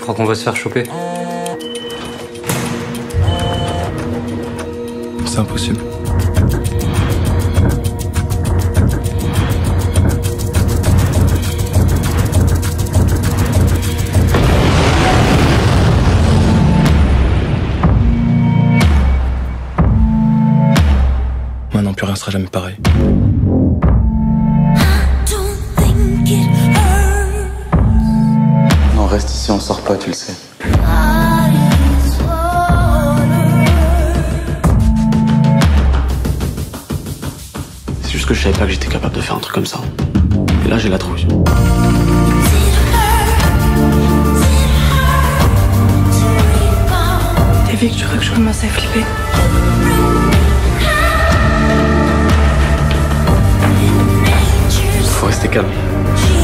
crois qu'on va se faire choper. C'est impossible. Maintenant, plus rien sera jamais pareil. On reste ici, on sort pas, tu le sais. C'est juste que je savais pas que j'étais capable de faire un truc comme ça. Et là, j'ai la trouille. T'as vu que tu crois que je commence à flipper? Faut rester calme.